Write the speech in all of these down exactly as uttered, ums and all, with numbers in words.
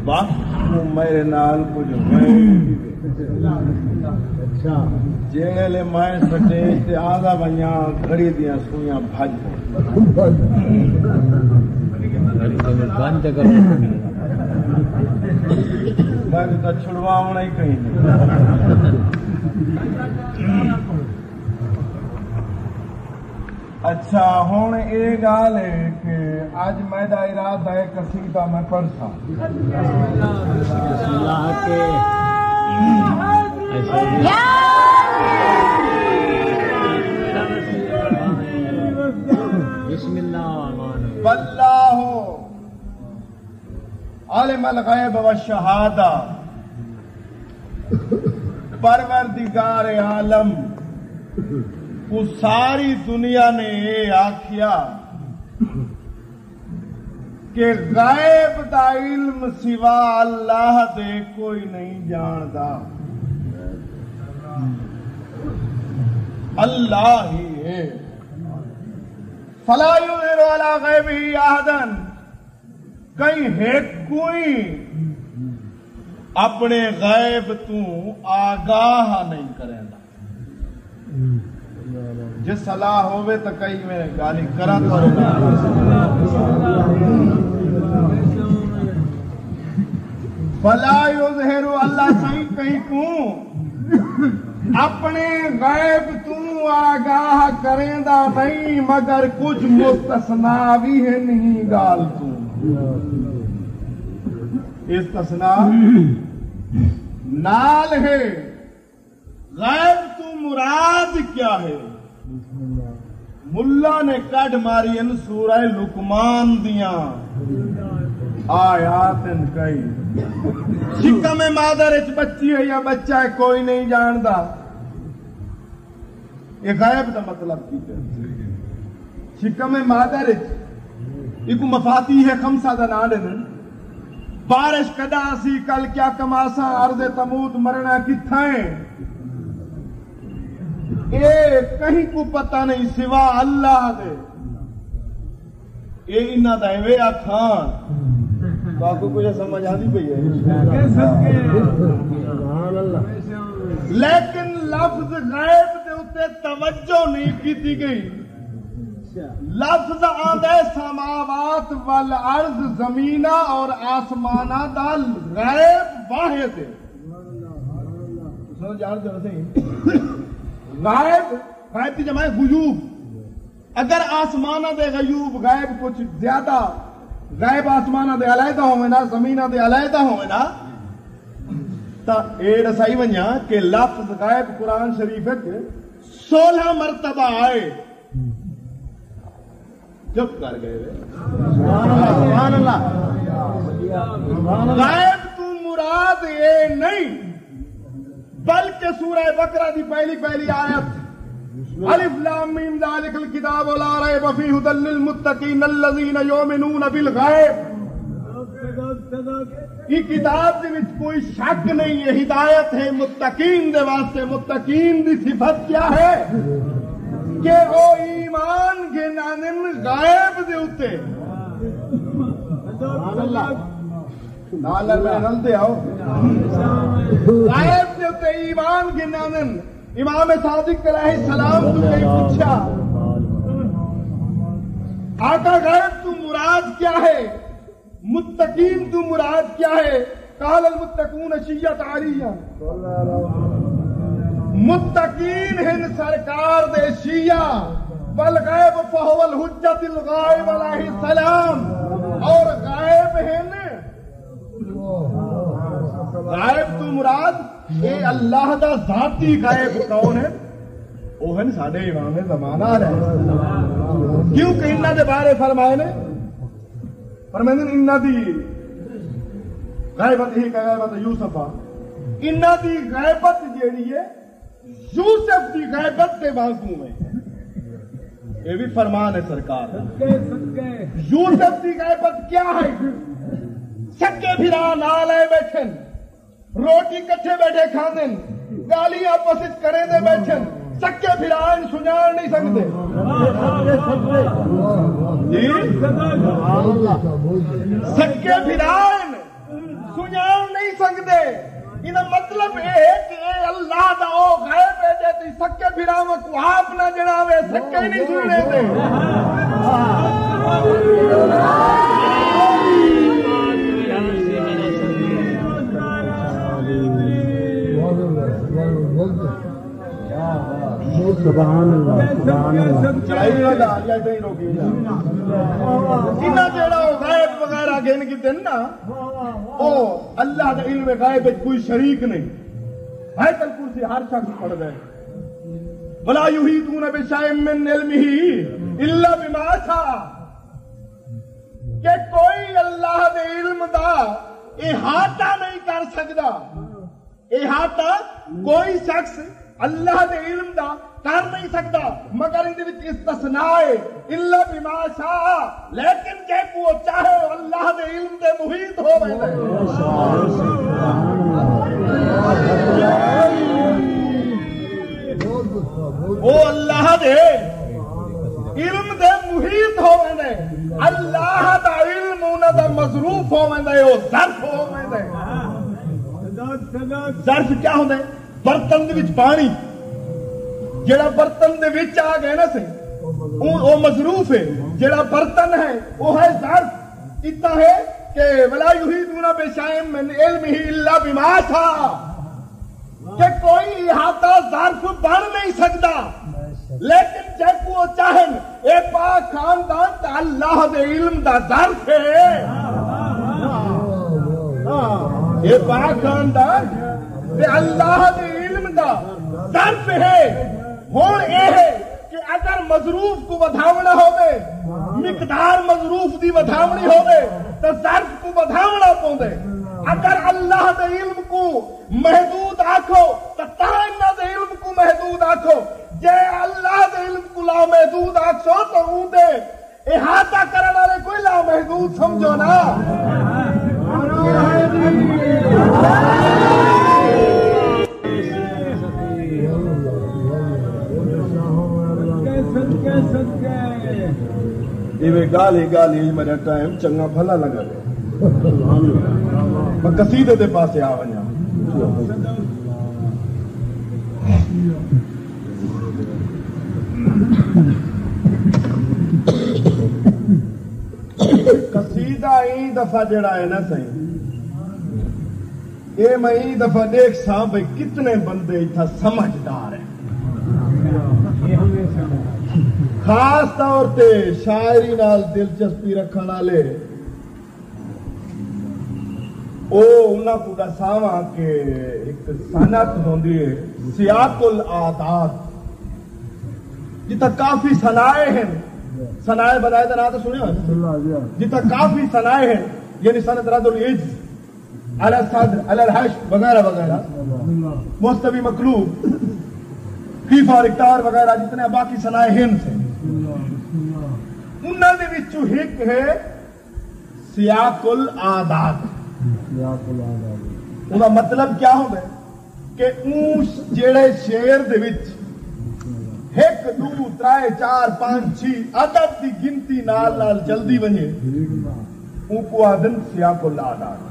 बापू मेरे नाल कुछ अच्छा जेड़े मैं स्टेज ते आधा बनिया घड़ी दियां सुइयां भज बंद कर मैं तो छुड़वावना ही कहीं नहीं। अच्छा हुण ये गाल है कि अज मेरा इरादा है कसीदा मैं पढ़सा वल्लाहु आलिमुल गैब व शहादा परवरदिगार आलम को सारी दुनिया ने ये आखिया कि गैब दा इल्म सिवा अल्लाह दे कोई नहीं जानदा, अल्लाह ही है। फला युज़हिरु अला गैबिही अहदन, कहीं है कोई अपने गैब तू आगाह नहीं करेंदा। जे सलाह होवे तो कई में गाली करा तो फला युज़हिरु अल्लाह सही कहीं तू अपने गैब तू आगाह करेंदा नहीं, मगर कुछ मुस्तस्ना भी है नहीं गाल तू। इस्तिस्ना नाल है गैब तू मुराद क्या है? मुल्ला ने कट मारी इन सूरह लुकमान दिया आयात कई शिक्का में मादर बच्ची है या बच्चा है कोई नहीं जानता। ये गैब का मतलब की है। शिक्का में मादर इको मफाती है खमसा दा नाडन बारिश कदा सी कल क्या कमासा अर्दे तमूद मरना किथा है ये कहीं को पता नहीं सिवा अल्लाह दे। ये इन्ना दावे खान तो आपको कुछ समझ आती पई है, लेकिन लफ्ज गैब के उत्ते तवज्जो नहीं की गई। लफ्ज आंदे समावात वल अर्ज जमीना और आसमाना दाल गैब वाहिद समझ जान दो सही। गैब गैब की जमा गुयूब, अगर आसमाना दे गयूब गैब कुछ ज्यादा गैब आसमाना दे अलहदा होवे ना जमीना दे अलहदा होवे ना ता एड़ सही वन्या कि लफ्ज गैब कुरान शरीफ में सोलह मरतबा आए। चुप कर गए सुभान अल्लाह। गैब तू मुराद ये नहीं बल्कि सूरह बकरा दी पहली पहली आयत अलिफ लाम मीम ज़ालिकल किताबु ला रैब फीहि हुदल लिल मुत्तकीन अल्लज़ीना युमिनूना बिल गैब। ये किताब दे विच कोई शक नहीं है, हिदायत है मुत्तकीन दे वास्ते। मुत्तकीन दी सिफत क्या है कि ओ ईमान के नानन गैब दे उत्ते सुभान अल्लाह नाल नाल दे आओ गैब दे उत्ते ईमान के नानन। इमाम सादिक अलैहिस्सलाम तू कहीं पूछा आका गैब तू मुराद क्या है, मुत्तकीन तू मुराद क्या है? काल अल मुत्तकून शिय्यत आलिया, मुत्तकीन हिन सरकार दे शिया वल गैब फहुवल हुज्जतुल गायब अलैहिस्सलाम। और गैब हिन गैब तू मुराद ये अल्लाह दा जाती गैब कौन है? वो है साडे इमाम ज़माना है। क्योंकि इन्ना दे बारे फरमाए ने फरमाए इन्ना दी गैबत ही गैबत यूसुफा, इन्ना दी गैबत जेड़ी है यूसुफ दी गैबत के वांगू है। ये भी फरमान है सरकार। यूसुफ दी गैबत क्या है? सक्के फिरा नाल आए बैठे रोटी कट्ठे बैठे खाने गाली आपस करे दे बैठे सक्के फिरान सुनान नहीं सकते जी सक्के फिरान سنان نہیں سکتے ان مطلب یہ ہے کہ اے اللہ دا او غیب ہے جے تی سکے پھراواں کو آپ نہ جڑاوے سکے ہی نہیں سننے دے سبحان اللہ سبحان اللہ چڑھائی والا یا نہیں روکی انہاں جڑا غیب وغیرہ گن کی دن نا او اللہ دا علم غیب وچ کوئی شریک نہیں آیت الکرسی ہر شخص پڑھ دے ولا یحیطون بشیء من علمہ الا بما شاء کہ کوئی اللہ دے علم دا احاطہ نہیں کر سکدا احاطہ کوئی شخص اللہ دے علم دا کر نہیں سکتا مگر اندے وچ استثناء ہے الا بما شاء لیکن جے کو چاہے اللہ دے علم دے محیط ہو ویندے وہ اللہ دے علم دے محیط ہو ویندے اللہ دا علم انہاں دا مصروف ہو ویندے او ظرف ہو ویندے ظرف کیا ہوندا ہے برتن دے وچ پانی جڑا برتن دے وچ آ گئے نا سے او مصروف ہے جڑا برتن ہے وہ ہے ظرف اتنا ہے کہ ولا یحیطون بشیء من علمہ الا بما شاء کہ کوئی احاطہ ظرف بن نہیں سکتا لیکن جب وہ چاہیں اے پاک خاندان تا اللہ دے علم دا ظرف ہے اے پاک خاندان تے اللہ دے علم دا ظرف ہے ہون اے ہے کہ اگر مظروف کو ودھاونا ہوئے مقدار مظروف دی ودھاونی ہوئے تو ظرف کو ودھاونا پوندے اگر اللہ دے علم کو محدود آکھو تو تاہنہ دے علم کو محدود آکھو جے اللہ دے علم کو لا محدود آکھو تو اون دے احاطہ کرنے والے کوئی لا محدود سمجھو نا یہ گالی گالی میرا ٹائم چنگا بھلا لگا میں قصیدے دے پاسے آ ونجا قصیدہ ای دفعہ جڑا ہے نا صحیح یہ میں ای دفعہ دیکھ سا بھئی کتنے بندے اتھا سمجھدار ہیں خاص طور تے شاعری نال دلچسپی رکھن والے او انہاں کو دساواں کہ ایک صنعت ہوندی ہے سیاق العادات جتھا کافی صنائع ہیں صنائع بدائے دا نام تو سنیا جتھا کافی صنائع ہیں یعنی صنعت رد العجز علی الصدر علی الحشر وغیرہ وغیرہ مستوی مقلوب خیفہ اور اقتار وغیرہ جتنے باقی صنائع ہیں سے انہاں دے وچوں ایک ہے سیاق العادات انہاں مطلب کیا ہوندا ہے کہ اون جڑے شعر دے وچ ایک دو ترائے چار پانچ چھ عدد دی گنتی نال نال جلدی ونجے اون کو آدن سیاق العادات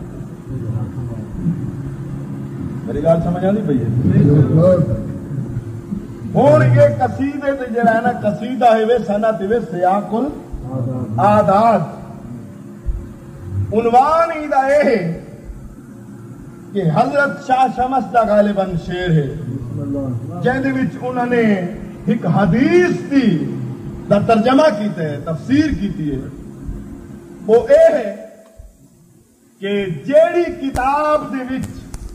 میری گل سمجھ آندی پئی ہے ہوں یہ قصیدے تے جڑا ہے نا قصیدہ ہے صنعت ہے سیاق العادات عنوان ہی دا یہ ہے کہ حضرت شاہ شمس دا غالباً شعر ہے جہدے وچ انہوں نے ایک حدیث دی دا ترجمہ کیتا ہے تفسیر کیتی ہے وہ اے ہے کہ جیڑی کتاب دے وچ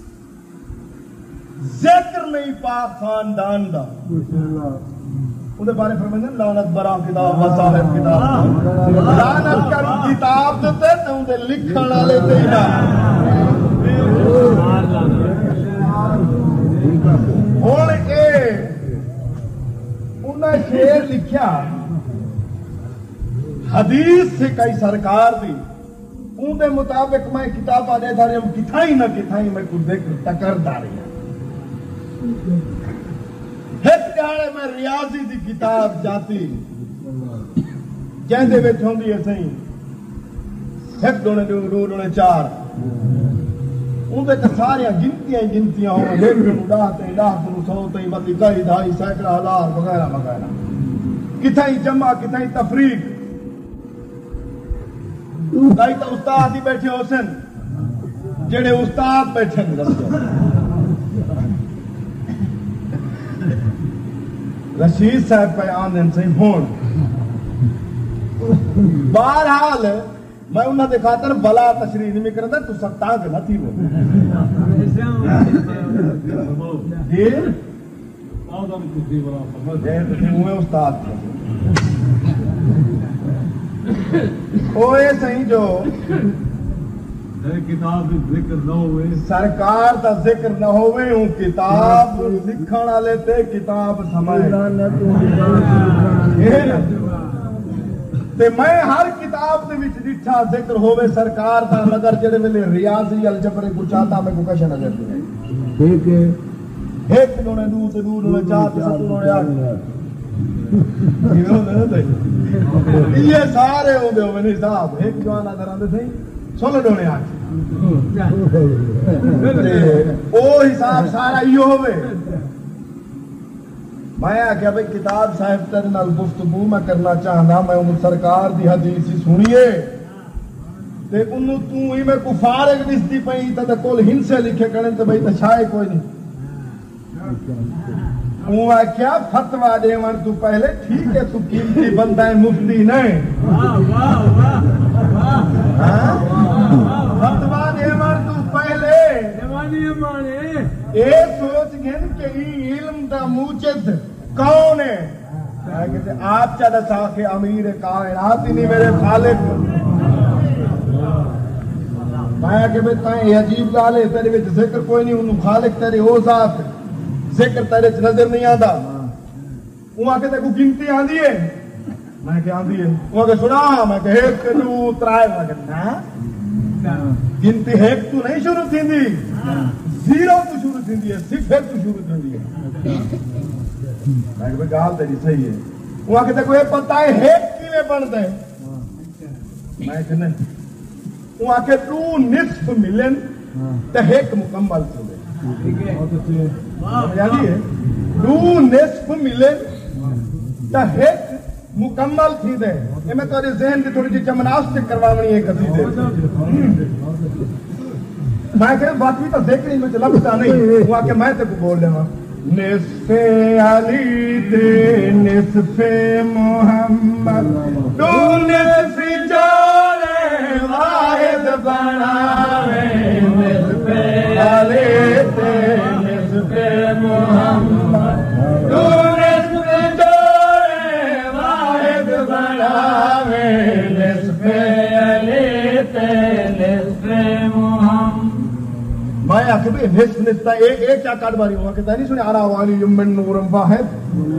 ذکر نہیں پاک خاندان دا انہیں بارے فرمائیں لعنت برا کتاب و صاحب کتاب لعنت کر کتاب دیتے تو انہیں لکھن والے تے نہ ہن اے انہیں شعر لکھیا حدیث سے کئی سرکار دی ان دے مطابق میں کتاب آدھے داری ہم کتھائی نہ کتھائی میں کچھ دیکھ ٹکر داری ہے ایک دیہڑے میں ریاضی دی کتاب جاتی جہندے وچ ہوندی ہے صحیح ایک دونے دو دو دونے چار اندر تے سارے گنتیاں گنتیاں ہو ایک نو ڈاہ تے ڈاہ تے سو تے بدی کئی ڈھائی سینکڑا ہزار وغیرہ وغیرہ کتھائی جمع کتھائی تفریق کئی تو استاد ہی بیٹھے ہو سن جڑے استاد بیٹھے رشید صاحب پہ آندن سے ہون بہرحال میں انہاں دے خاطر بلا تشریح نہیں کردا تو سب تاں نہ تھی وہ جی آدم کسی بلا سمجھ میں استاد اوے صحیح جو کتاب ذکر نہ ہوئے سرکار دا ذکر نہ ہوئے ہوں کتاب لکھن والے تے کتاب سمجھ تے میں ہر کتاب دے وچ ڈٹھا ذکر ہوئے سرکار دا مگر جڑے ویلے ریاضی الجبر کو چاہتا میں کو کش نظر دے ٹھیک ہے ایک نونے دو تے دو نونے چار تے ست نونے آٹھ یہ سارے ہوں دے ہوئے نہیں صاحب ایک جوانا دران دے تھے سولہ ڈونے آٹھ او حساب سارا یہ ہوئے میں آکھیا بھئی کتاب صاحب تیرے نال گفتگو میں کرنا چاہنا میں عمر سرکار دی حدیث ہی سنیے تے انہوں تو ہی میں کو فارغ دستی پئی تے کول ہن سے لکھے کرن تے بھئی تے چھائے کوئی نہیں وہ کیا فتوا دے ون تو پہلے ٹھیک ہے تو قیمتی بندہ ہے مفتی نہیں فتوا دے ون تو پہلے اے سوچ گن کہ علم دا موجد کون ہے آپ چاہتا سا کہ امیر کائنات ہی نہیں میرے خالق میں کہ بھئی تائیں عجیب گالے تیرے وچ ذکر کوئی نہیں انہوں خالق تیرے ہو ذات ذکر تیرے نظر نہیں آتا وہاں کہ تیرے کو گنتی آن دیئے میں کہ آن دیئے وہاں کہ سنا میں کہ ایک دو ترائے وہاں کہ نا گنتی ایک تو نہیں شروع تھی دی زیرو تو شروع تھی دی ہے صرف ایک تو شروع تھی دی ہے میں کہ گال تیری صحیح ہے وہاں کہ تیرے کو یہ پتہ ہے ایک کی میں بڑھتا ہے میں کہ نہیں وہاں کہ تو نصف ملن تو ایک مکمل سے دو نصف ملے تا ایک مکمل تھی دے یہ میں تھوڑے ذہن کی تھوڑی جی جمناسٹک کروانی ہے کسی دے میں کہ بات بھی تو دیکھ رہی مجھے لگتا نہیں ہوا کہ میں تے کو بول لیں نصف علی دے نصف محمد دو نصف جوڑے واحد بناوے نصف علی دے نصف محمد دو نصف جوڑے واحد بناوے نصف علی دے نصف محمد میں آکھے بھی نصف نصف ایک ایک کیا کاٹ باری ہوا کہتا نہیں سنے آرہ والی یمن نورم واحد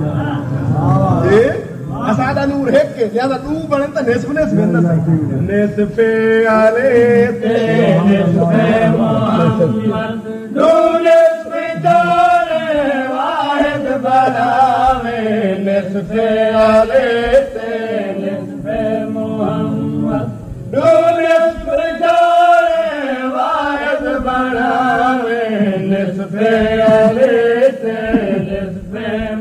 اسادہ نور ہے کہ لہذا دو بڑھنتا نصف نصف نصف علی تے نصف محمد دو نصف جوڑے واحد بناوے نصف علی تے نصف محمد دو نصف جوڑے واحد بناوے نصف علی تے نصف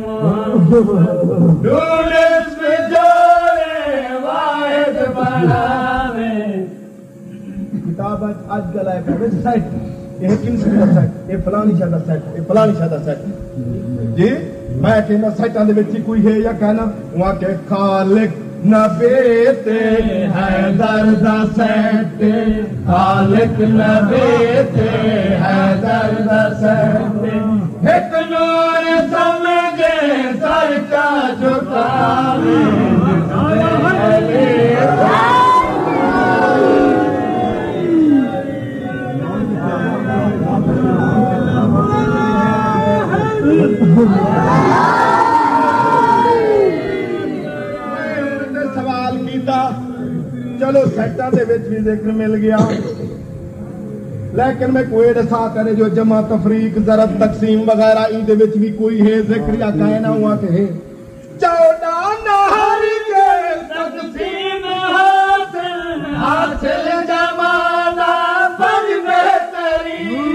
محمد دو نصف جوڑے واحد بناوے کتاب آج گلائے پہ سیٹ یہ کنس کا سیٹ یہ فلانی شاہ دا سیٹ یہ فلانی شاہ دا سیٹ جی میں کہنا سیٹاں دے وچ کوئی ہے یا کہنا وہاں کہ خالق نہ بیتے حیدر دا سیٹ خالق نہ بیتے حیدر دا سیٹ ایک نور سمجھے سر کا جھکاوے سوال کیتا چلو سیٹاں دے وچ بھی ذکر مل گیا لیکن میں کوئی دسا کرے جو جمع تفریق ضرب تقسیم وغیرہ ای دے وچ بھی کوئی ہے ذکر یا کہنا ہوا کہ ہے چودہ نہر کے تقسیم حاصل حاصل جمانا بڑی بہترین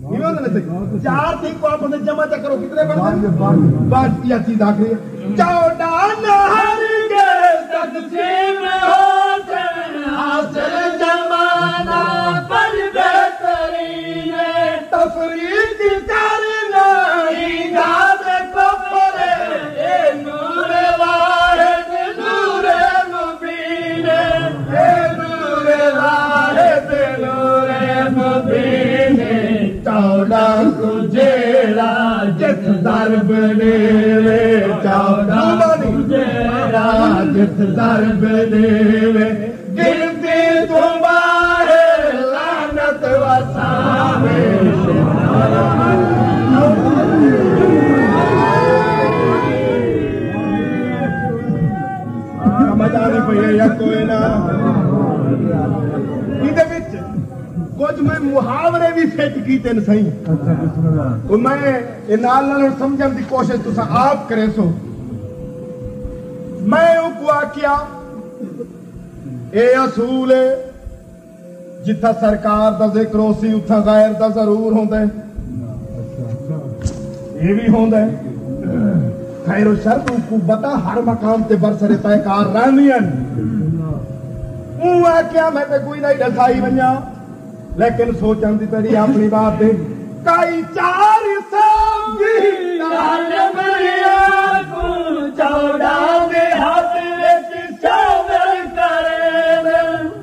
چار تھی کو آپ جمع چا کرو کتنے بنتے ہیں بات یہ چیز آخری ہے چودہ نہر کے تقسیم ہوتے حاصل زمانہ پر بہترین تفریق کرنا ایجاد کفر اے نور واحد نور مبین اے نور واحد نور مبین چودہ تجھیرا جس ضرب دیوے چودہ تجھیرا جس ضرب دیوے گرتی تمہارے لعنت و سامے سمجھ آنے پہ یا کوئی نہ کیتے بچ کچھ میں محاورے بھی سیٹ کیتے نہ صحیح میں نال نال سمجھن دی کوشش تسا آپ کرے سو میں ان کو آکیا اے اصول ہے جتھا سرکار دا ذکر ہو سی اتھا غیر دا ضرور ہوندہ ہے یہ بھی ہوندہ ہے خیر و شر تو کو بتا ہر مقام تے برسر پیکار رہنی ہیں اون آکیا میں تے کوئی نہیں ڈسائی بنیا لیکن سوچن دی تیری اپنی بات دے کئی چار سمجھی لال مریا کو چوڑا دے ہاتھ وچ شامل کرے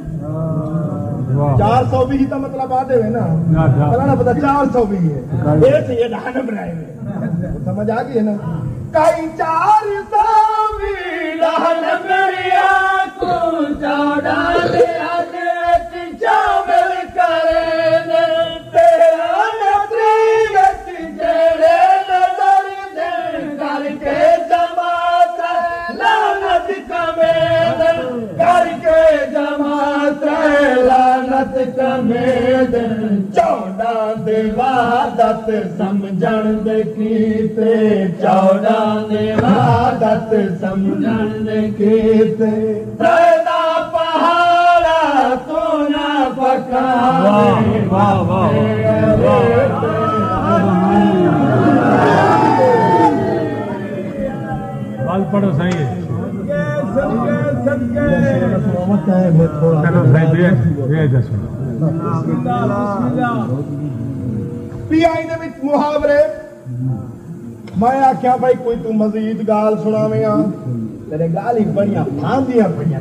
چار سو بھی تو مطلب آدھے ہوئے نا پتا نا پتا چار سو بھی ہے ایسے یہ ڈھانا بنائے ہوئے سمجھ آگئی ہے نا کئی چار سو بھی لال مریا کو چوڑا دے ہاتھ وچ شامل چودہ دے وعدت سمجھن دے کیتے چودہ دے وعدت سمجھن دے کیتے پیدا پہاڑا تو نہ پکانے واہ واہ بال پڑھو صحیح ہے پی آئی دے وچ محاورے میں آکھیا بھائی کوئی تو مزید گال سناویں آ تیرے گال ہی بڑیاں پھاندیاں پڑیاں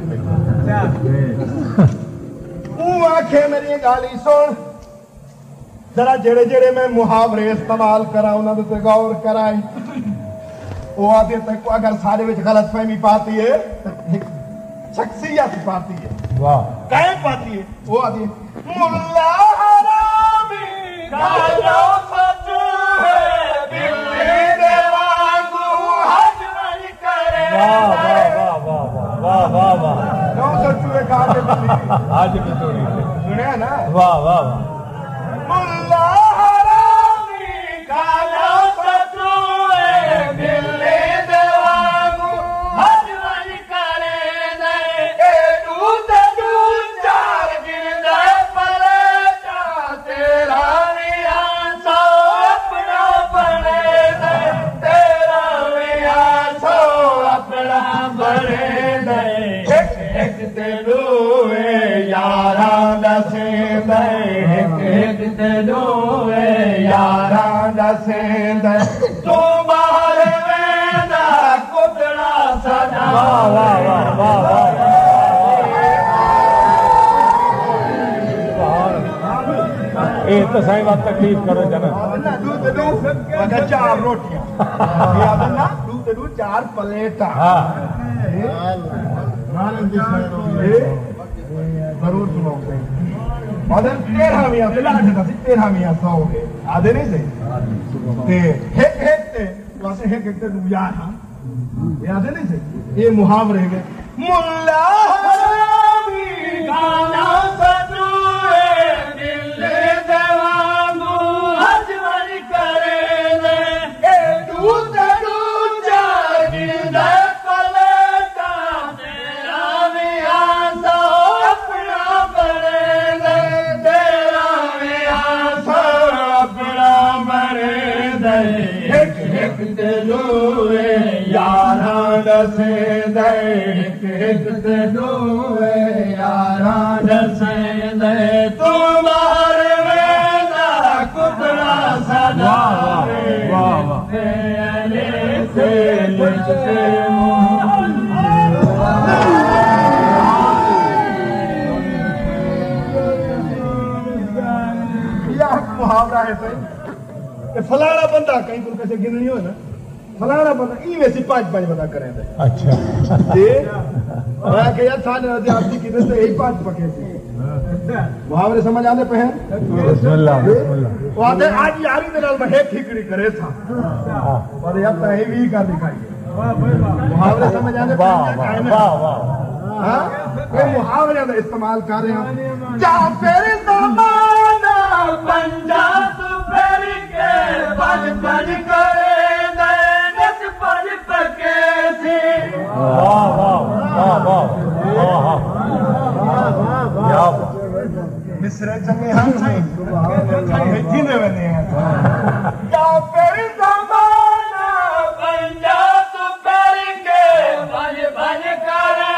اون آکھے میری گال ہی سن ذرا جڑے جڑے میں محاورے استعمال کرا انہاں تے غور کرائی وہ آدھے تک اگر سارے وچ غلط فہمی پاتی ہے شخصیت پاتی ہے واہ کہیں پاتی ہے وہ آدھے ملا حرامی کالو سچو ہے بلی دیوانگو حج نہیں کرے واہ واہ واہ واہ واہ واہ واہ کالو سچو ہے کہاں کے بلی آج بھی توڑی سنیا نا واہ واہ ملا حرامی کالو سچو ہے بلی دیوانگو حج نہیں کرے دے اے دودھ دودھ چار گردے پلے جا تیرا میاں سو اپنا بنے دے تیرا میاں سو اپنا بنے دے ایک ایک تے دوے یاراں دسیں دے ایک ایک تے دوے یاراں دسیں دے تو باہر ویندا کتڑا سجا واہ واہ واہ واہ اے تو صحیح بات تکلیف کرو جناب دودھ دودھ چار روٹیاں یاد ہے نا دودھ دودھ چار پلیٹاں ہاں ضرور سنو مدن تیرہ میاں پہلا آٹھ تھا سی تیرہ میاں سو گئے آدھے نہیں سے تے ہیک ہیک تے واسے ہیک ہیک تے دو یار ہاں یہ آدھے نہیں سے یہ محاورے گئے ملا حرامی کانا سجوے دل دیوانگو حج وری کرے دے اے دودھ دودھ چار گردے پلیٹا تیرا میاں سو اپنا بنے دے تیرا میاں سو اپنا ایک ایک تے دوے یاراں دسیں دے ایک ایک تے دوے یاراں دسیں دے تمہارے ویلا کتنا سدا واہ واہ سے لچتے محاورہ ہے صحیح کہ فلانا بندہ کہیں پر کیسے گننی ہو نا فلانا بندہ ای ویسی پانچ پانچ بندہ کریں دے اچھا میں کہ یار سانے رضی آپ کی کتنے سے یہی پانچ پکے تھے محاورے سمجھ آنے پہ ہیں بسم اللہ بسم اللہ وہ آتے آج یاری دے نال میں ایک ہکڑی کرے تھا اور یہ اب تہی بھی کر دکھائیے محاورے سمجھ آنے پہ ہیں واہ واہ یہ محاورے کا استعمال کر رہے ہیں جا پھر زمانہ پنجا تو پھر کے بج بج کرے دے نچ بج پکے تھی واہ واہ واہ واہ واہ مصرے چنگے ہم سائیں میٹھی نے بنے ہیں جا پھر زمانہ پنجا تو پھر کے بج بج کرے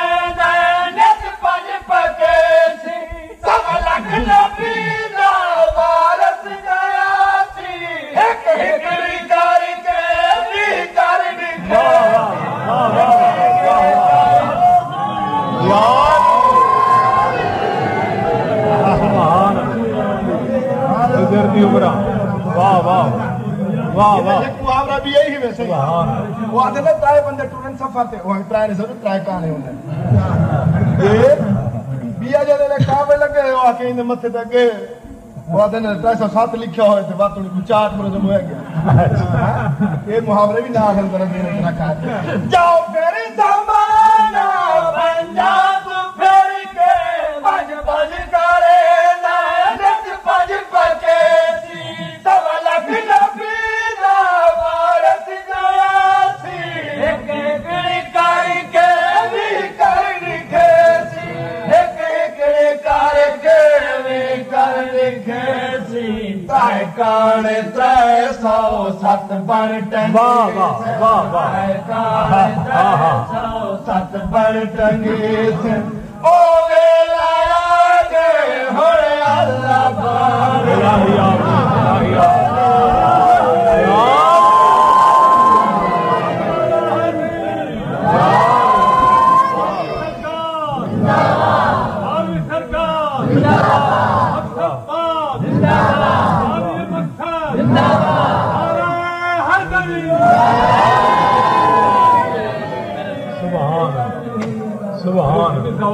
واہ واہ واہ واہ محاورہ بھی یہی ویسے وہ آتے نا ترائے بندے ٹورن سفر تے وہ ترائے نے ضرور ترائے کہانے ہوندے یہ بیا جے دے کعبے لگے وہ آ کے ان متھے تے گئے وہ آتے نے ترائے سو سات لکھیا ہوئے تے بات تھوڑی چاٹ مرے تو ہویا گیا یہ محاورے بھی نہ آخر طرح دینے رکھا ہے جاؤ پھر زمانہ پنجا تو پھر کے بج بج کرے نچ بج پکے سی سب لکھ نبی دا وارث جایا سی ایک ایکڑی کر کے بھی کر لکھے سی ایک ایکڑی کر کے بھی کر لکھے سی تائے کانے ترائے سو ست بن ٹنگی واہ واہ واہ واہ تائے کانے ترائے سو ست بن ٹنگی سی او ویلا آگے ہوڑے اللہ بار الہی آمین الہی آمین سبحان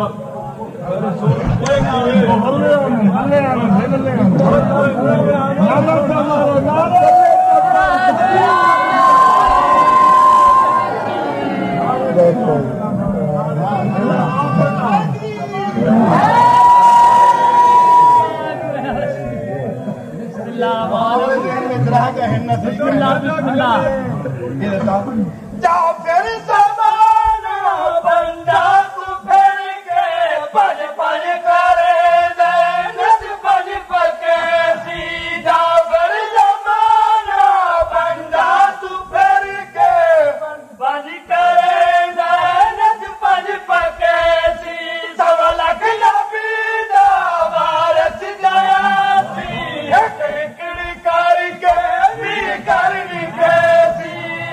جاؤ پھر زمانہ بندہ تو پھر کے بج بج کرے دے نچ بج پکے سی جاؤ پھر زمانہ بندہ تو پھر کے بج کرے دے نچ بج پکے سی سب لکھ نبی دا وارث جایا سی ایک ایکڑی کر کے بھی کر لکھے سی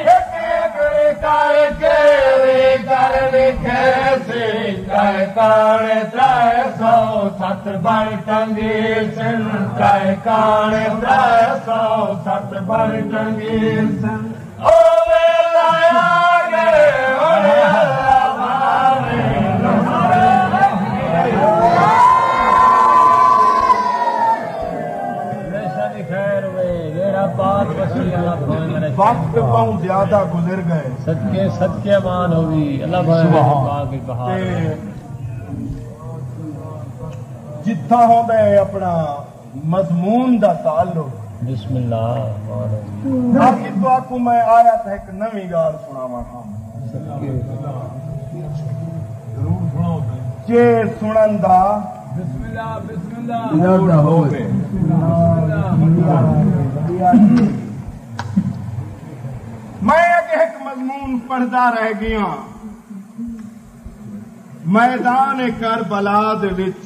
کر کے کر لکھے سی کائے کانے ترائے سو ست بن ٹنگی سن کائے کانے ترائے سو ست بن ٹنگی سن او ویلا آگے ہوڑے اللہ بارے وقت بہت زیادہ گزر گئے صدقے صدقے مان ہوئی اللہ بھائی جتھا ہوندے اپنا مضمون دا تعلق بسم اللہ اب اس وقت کو میں آیا تھا ایک نوی گال سناواں ہاں کہ سنن دا بسم اللہ بسم اللہ زیادہ ہوئے ہوں پڑھدا رہ گیا میدان کربلا دے وچ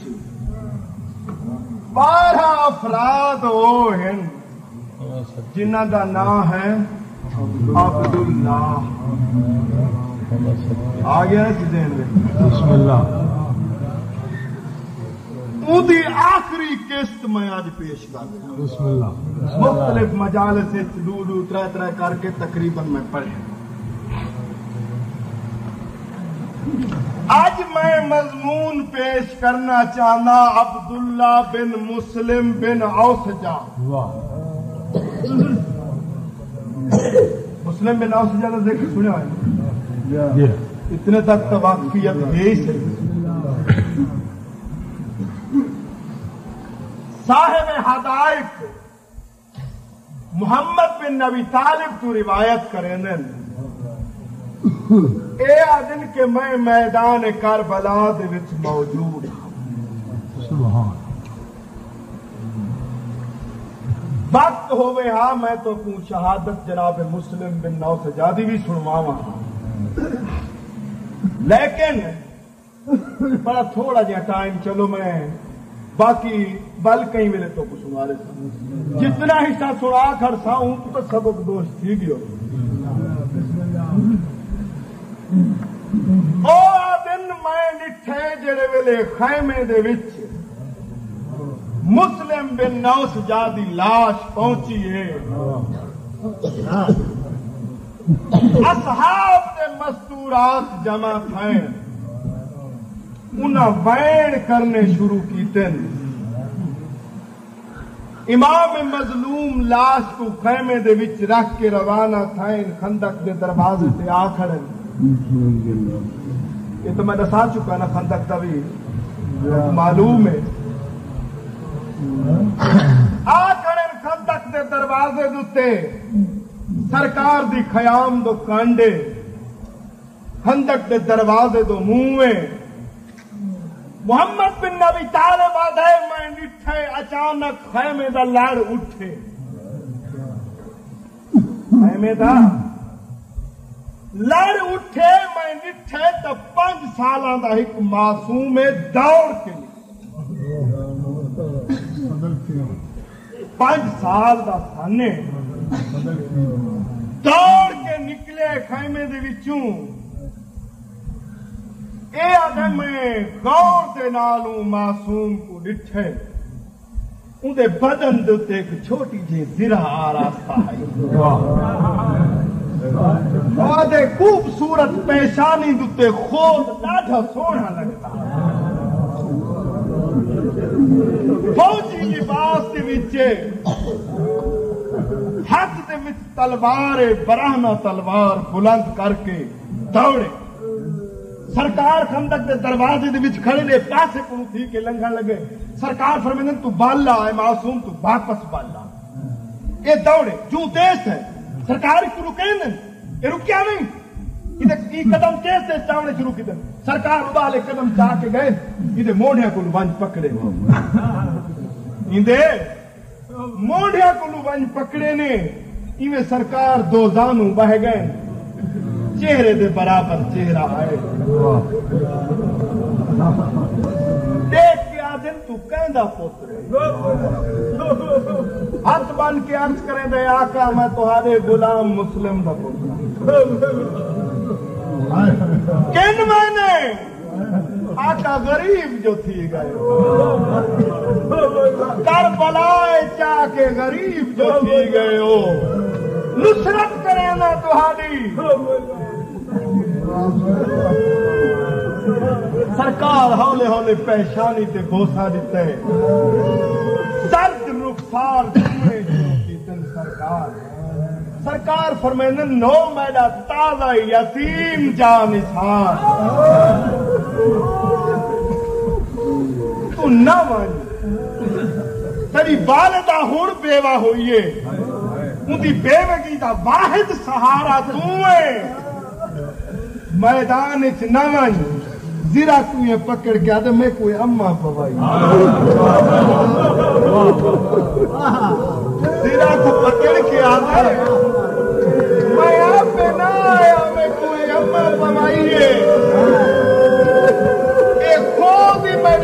بارہ افراد وہ ہیں جنہ دا نام ہے عبداللہ. آ گیا ذہن میں؟ بسم اللہ. اودی آخری قسط میں آج پیش کر رہا ہوں. بسم اللہ. مختلف مجالس سے دو دو تر تر کر کے تقریباً میں پڑھے. آج میں مضمون پیش کرنا چاہنا عبداللہ بن مسلم بن اوسجا. مسلم بن اوسجا کا ذکر سنا ہے؟ اتنے تک توقفیت ہے سے صاحب حدائق محمد بن نبی طالب تو روایت کریں اے آدن کے میں میدان کربلا دے وچ موجود ہوں. وقت ہوئے ہاں میں تو کو شہادت جناب مسلم بن اوسجادی بھی سنواواں لیکن بڑا تھوڑا جہا ٹائم چلو میں باقی بل کئی ویلے تو کو سنا رہے جتنا حصہ سنا کھڑسا ہوں تو سبق دوست تھی گیو. او دن میں نٹھے جڑے ویلے خیمے دے وچ مسلم بن اوسجا دی لاش پہنچی ہے. اصحاب دے مستورات جمع تھے انہاں وین کرنے شروع کیتے. امام مظلوم لاش کو خیمے دے وچ رکھ کے روانہ تھے خندق دے دروازے تے آ کھڑے. یہ تو میں دسا چکا نا خندق دا بھی معلوم ہے. آ کھڑے خندق دے دروازے دے سرکار دی خیام دو کانڈے خندق دے دروازے دو منہ محمد بن نبی طالب آدھے میں نٹھے اچانک خیمے دا لڑ اٹھے. خیمے دا لڑ اٹھے میں نٹھے تو پانچ سالاں دا ایک معصوم دوڑ کے پانچ سال دا سانے دوڑ کے نکلے خیمے دے وچوں. اے آدھے میں غور دے نالوں معصوم کو ڈٹھے اندے بدن دے ایک چھوٹی جی زرہ آراستہ ہے. آدھے خوبصورت پیشانی دے خود ڈاڈھا سونا لگتا. فوجی لباس دے وچے ہاتھ دے وچ تلوار براہنا تلوار بلند کر کے دوڑے. سرکار خندق دے دروازے دے وچ کھڑے نے پاسے کو تھی کے لنگھن لگے. سرکار فرمیندن تو بالا ہے معصوم تو واپس بالا. اے دوڑے جو تیز ہے سرکار کو رکیندن اے رکیا نہیں یہ قدم تیز تیز چاونے شروع کی دن. سرکار ابالے قدم چاہ کے گئے یہ موڑیا کو ونج پکڑے اندے موڑیا کو ونج پکڑے نے ایویں سرکار دو زانوں بہ گئے. چہرے دے برابر چہرہ آئے دیکھ کے آدھن تو کہندہ پوترے ہاتھ بن کے عرض کریں دے آقا میں تمہارے غلام مسلم دا پوترا. کن میں نے آقا غریب جو تھی گئے کربلائے چاہ کے غریب جو تھی گئے ہو نصرت کریں نا تمہاری. سرکار ہولے ہولے پیشانی تے بوسا دیتے سرد رخسار جمعے شروع کیتن. سرکار سرکار فرمیندن نو میڈا تازہ یتیم جان نثار تو نہ ون تیری والدہ ہن بیوہ ہوئیے ان کی بیوگی دا واحد سہارا تُویں میدان اچ نہ ون زیرہ کوئی پکڑ کے آدھے میں کوئی اماں پوائی زیرہ کو پکڑ کے آدھے میں آپ پہ نہ آیا میں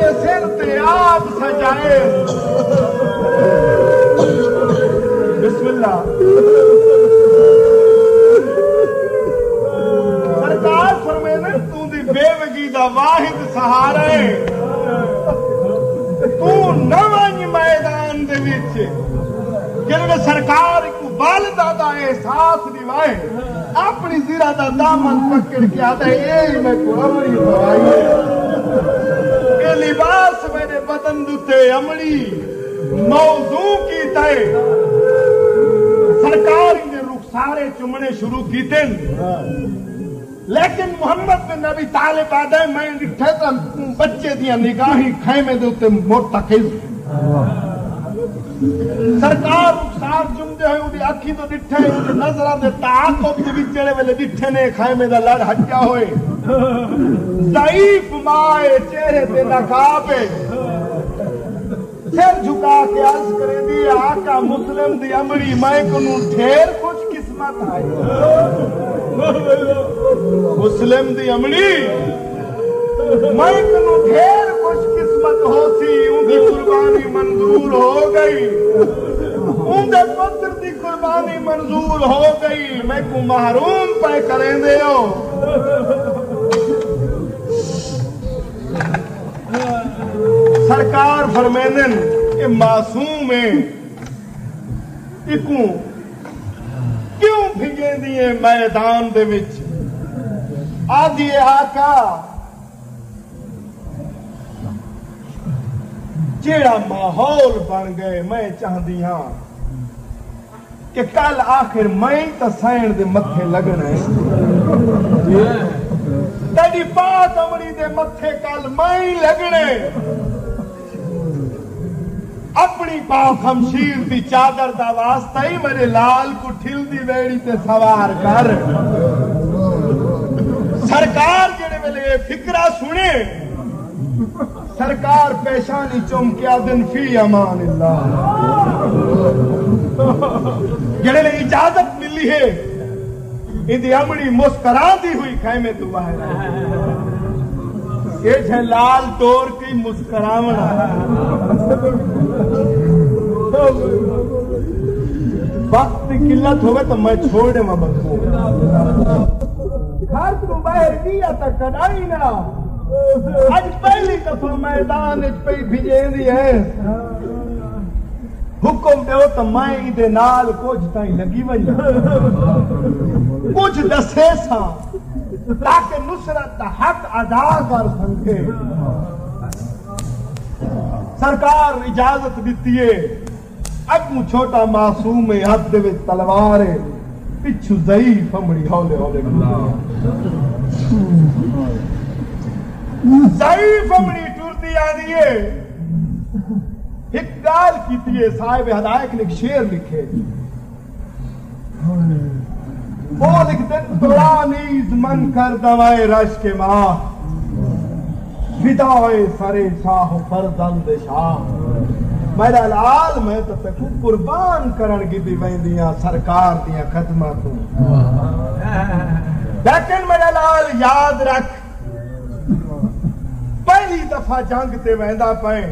دے سر تے آپ سجائے بسم اللہ سرکار فرمینے تو دی بے وگی دا واحد سہارا ہے تو نوانی میدان دے وچ جنہوں سرکار کو والدہ دا احساس دیوائے اپنی زیرہ دا دامن پکڑ کے آتا ہے اے میں کو امری دوائی ہے اے لباس میرے بدن دوتے امری موضوع کی تائے سرکار نے رخسارے چمنے شروع کی تین لیکن محمد بن نبی طالب آدھے میں ڈٹھے تھا بچے دیا نگاہی خیمے دوتے موٹا خیز سرکار رخسار چمدے ہوئے انہیں اکھی تو ڈٹھے انہیں نظرہ دے تعاقب دے بچڑے والے ڈٹھے نے خیمے دا لڑ ہٹیا ہوئے ضعیف مائے چہرے تے نقابے سر جھکا کے عرض کریں دی آقا مسلم دی امری میں کنوں ڈھیر خوش قسمت آئی مسلم دی امری میں کنوں ڈھیر خوش قسمت ہو سی ان کی قربانی منظور ہو گئی ان دے پتر دی قربانی منظور ہو گئی میں کو محروم پہ کریں دے ہو سرکار فرمیندن کہ معصوم ہے اکوں کیوں بھیجیں دیئے میدان دے وچ آدھی آقا جیڑا ماحول بن گئے میں چاہدی ہاں کہ کل آخر میں تا سائن دے متھے لگنا ہے تیری پاک امری دے متھے کل میں لگنے اپنی پاک ہمشیر دی چادر دا واسطہ ہی میرے لال کو ٹھل دی ویڑی تے سوار کر سرکار جڑے ویلے فکرہ سنے سرکار پیشانی چمکیا دن فی امان اللہ جڑے لئے اجازت ملی ہے اندھی امڑی مسکران دی ہوئی خیمے تو باہر یہ ہے لال ٹور کی مسکراونا وقت کی قلت ہوئے تو میں چھوڑے میں بکوں گھر تو باہر کیا تا کڑائی نا آج پہلی دفعہ میدان اچ پہ بھیجے دی ہے حکم دے ہو تو میں دے نال کچھ تائیں لگی وجہ کچھ دسے سا تاکہ نصرت دا حق ادا کر سکے سرکار اجازت دیتی ہے اگوں چھوٹا معصوم ہے ہاتھ دے وچ تلوار ہے پچھو ضعیف امڑی ہولے ہولے ضعیف امڑی ٹرتی آدھی ہے ایک گال کیتی ہے صاحب ہدایت نے ایک شعر لکھے وہ لکھتے تورا نیز من کر دوائے رش کے ماہ فدائے سرے شاہ فرزند شاہ میرا لال میں تو تک قربان کرن کی بھی ویندیاں سرکار دیاں خدماتوں لیکن میرا لال یاد رکھ پہلی دفعہ جنگ تے ویندا پئے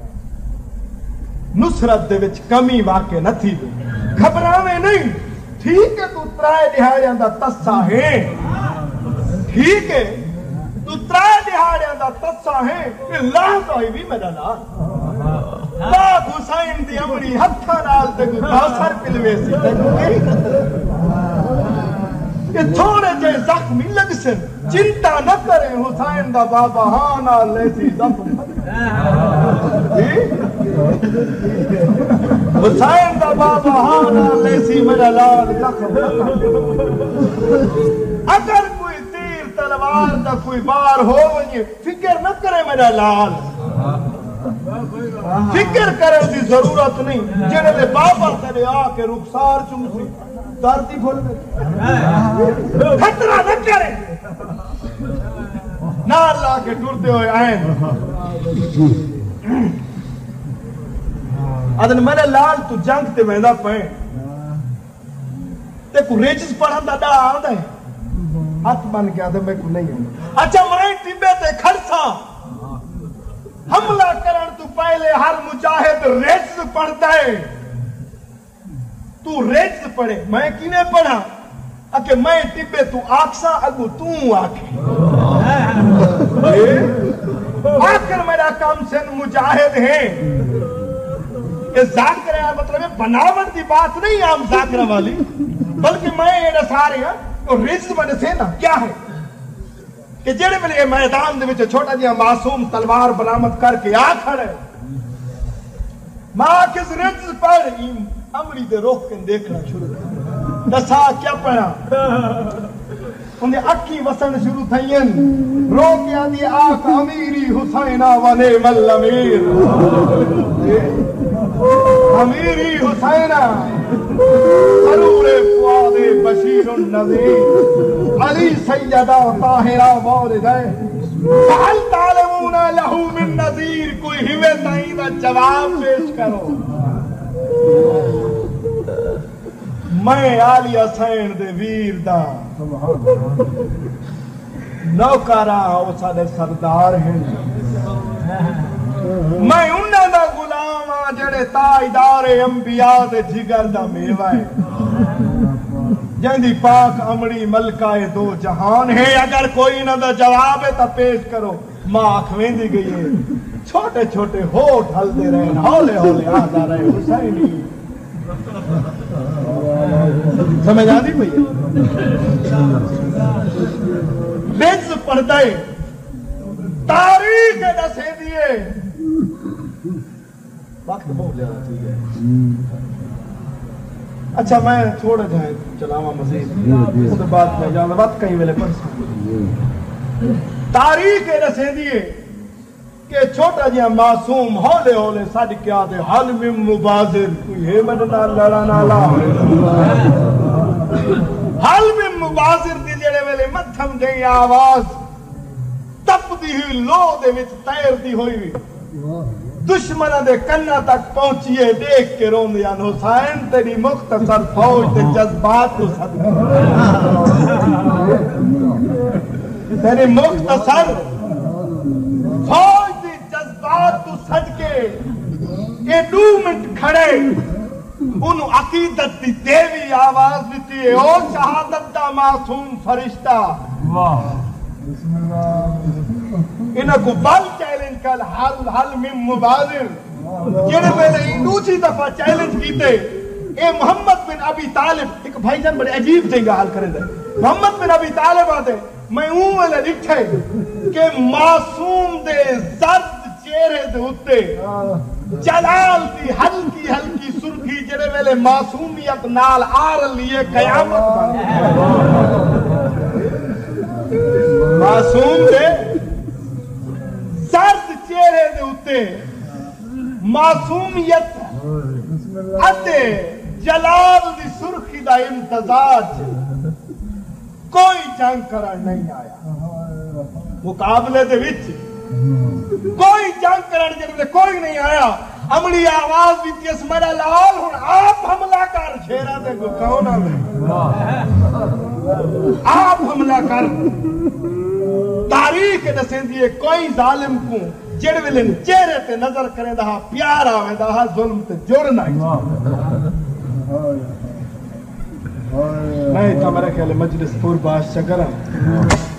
نصرت دے وچ کمی واقع نہ تھی گھبراویں نہیں ٹھیک ہے تو ترائے دہاڑیاں دا تسا ہے ٹھیک ہے تو ترائے دہاڑیاں دا تسا ہے اللہ تو ہی بھی میرا لال باپ حسین دی امڑی ہتھاں نال تے کوئی باثر پلوے سی تے کوئی یہ تھوڑے جے زخمی لگ سن چنتا نہ کریں حسین دا بابا ہاں نال لیسی زخم حسین دا بابا ہاں نال لیسی میرا لال زخم اگر کوئی تیر تلوار دا کوئی بار ہو ونجے فکر نہ کرے میرا لال فکر کرے دی ضرورت نہیں جنہیں دے بابا تیرے آ کے رخسار چمسی دارتی کھول دے خطرہ نہ کرے نہ اللہ کے ٹرتے ہوئے آئیں ادن میرے لال تو جنگ تے ویندہ پائیں تے کو ریجز پڑھن دا دا آدھا ہے ہاتھ بن کے آدھے میں کو نہیں ہوں اچھا میں ٹیبے تے کھڑسا حملہ کرن تو پہلے ہر مجاہد رجز پڑھتا ہے. تو رجز پڑھے میں کینے پڑھا کہ میں ٹبے تو آکسا اگو تو آکھے آخر میرا کام سن مجاہد ہیں. یہ ذاکرہ ہے مطلب ہے بناوٹ دی بات نہیں عام ذاکرہ والی بلکہ میں یہ سارے ہیں اور رجز بنے سے نا کیا ہے کہ جڑے میں یہ میدان دے وچ چھوٹا جہا معصوم تلوار برآمد کر کے آ کھڑے ماں کس رجز پر امری دے روک کے دیکھنا شروع دسا کیا پڑھا انہیں اکی وسن شروع تھائین رو کے آدھی آق امیری حسینہ و نعم الامیر امیری حسینہ سرور فؤاد بشیر النذیر علی سیدہ طاہرہ مولدہ فہل تعلمون لہو من نذیر کوئی ہمیں تائیں دا جواب پیش کرو. میں آلی حسین دے ویر دا نوکارا او سادے سردار ہیں میں انہاں دا غلام ہاں جڑے تاجدار انبیاء دے جگر دا میوہ ہے جندی پاک امڑی ملکہ دو جہان ہے. اگر کوئی نہ دا جواب ہے تا پیش کرو. ماں آنکھویں دی گئی ہے چھوٹے چھوٹے ہوٹ ہل دے رہے ہولے ہولے آدھا رہے حسینی سمجھ آدھی پئی رجز پڑھتا ہے تاریخ دسے دیئے وقت بہت زیادہ چاہیے. اچھا میں تھوڑا جائے چلاما مزید اس کے بعد میں جانا وقت کہیں ویلے پر تاریخ دسے دیئے کہ چھوٹا جہاں معصوم ہولے ہولے ساڑھ کیا دے حل میں مبازر کوئی ہے مدنا لڑانا لا حل میں مبازر دی جڑے ویلے متھم دیں آواز تپ دی ہوئی لو دے وچ تیر دی ہوئی دشمنہ دے کنہ تک پہنچیے دیکھ کے روم دیان حسین تیری مختصر فوج دے جذبات تو صدقہ تیری مختصر فوج دے جذبات تو صدقے اے دو منٹ کھڑے انہوں عقیدت دی دیوی آواز دیتی ہے او شہادت دا معصوم فرشتہ انہاں کو بل چیلنج کل حل حل من مبادر جنہیں پہلے ہی دوسری دفعہ چیلنج کیتے اے محمد بن ابی طالب ایک بھائی جان بڑے عجیب جنگہ حال کرے دے محمد بن ابی طالب آتے میں اون والے لکھے کہ معصوم دے زرد چہرے دے ہوتے جلال دی ہلکی ہلکی سرخی جنہیں پہلے معصومیت نال آر لیے قیامت معصوم دے زرد چہرے دے ہوتے معصومیت اتے جلال دی سرخی دا امتزاج کوئی جنگ کرن نہیں آیا مقابلے دے وچ کوئی جنگ کرن جڑے کوئی نہیں آیا امڑی آواز بھی تیس میرا لال ہن آپ حملہ کر شیرہ دے کو کون آمیں آپ حملہ کر تاریخ دسیں دیئے کوئی ظالم کو جڑ ویلن چہرے تے نظر کرے دہا پیار آوے دہا ظلم تے جوڑنا ہی میں تا میرے خیال مجلس پور باش چکرہ